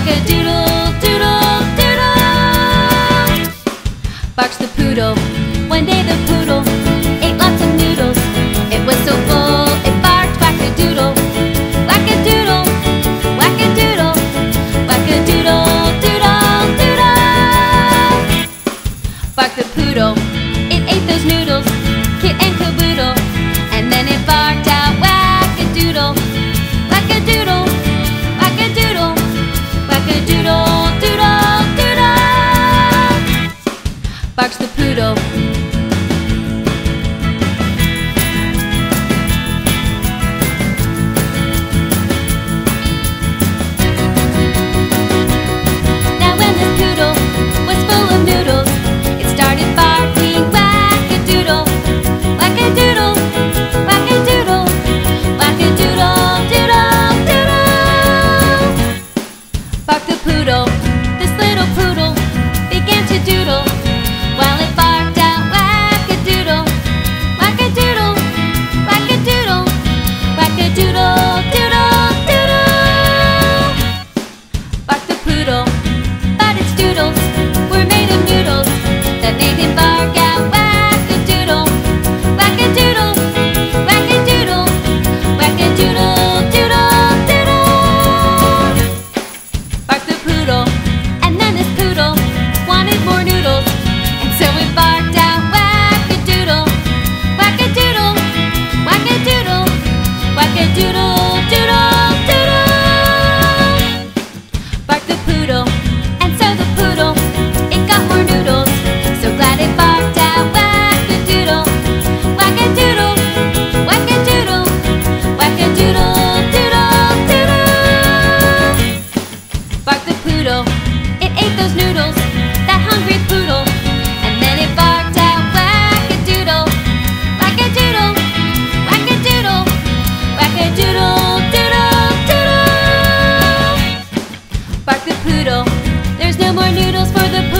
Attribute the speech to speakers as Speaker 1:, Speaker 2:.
Speaker 1: Whack-a-doodle, doodle, doodle. Barks the poodle. One day the poodle ate lots of noodles. It was so full, it barked whack-a-doodle. Whack-a-doodle, whack-a-doodle, whack-a-doodle, doodle, doodle. Barked the poodle. It ate those noodles, kit and caboodle. And then it barked out whack-a-doodle. Whack-a-doodle, whack-a-doodle, whack-a-doodle, doodle, doodle. Barks the poodle. Now when this poodle was full of noodles, it started barking whack-a-doodle. Whack-a-doodle, whack-a-doodle, whack-a-doodle, doodle, doodle. Barked the poodle. This little poodle began to doodle while it barked out whack-a-doodle. Whack-a-doodle, whack-a-doodle, whack-a-doodle, doodle, doodle. Barked the poodle, but its doodles were made of noodles that made him bark out whack-a-doodle. Whack-a-doodle, whack-a-doodle, whack-a-doodle, doodle, doodle. Barked the poodle, and then this poodle wanted more noodles, and so it barked out whack-a-doodle. Whack-a-doodle, whack-a-doodle, whack-a-doodle, doodle, doodle. Barked the poodle, and so the poodle, it got more noodles. So glad it barked out whack-a-doodle. Whack-a-doodle, whack-a-doodle, whack-a-doodle, doodle, doodle. Barked the poodle. It ate those noodles, that hungry poodle. And then it barked out whack-a-doodle. Whack-a-doodle, whack-a-doodle, whack-a-doodle, doodle, doodle. Barked the poodle. There's no more noodles for the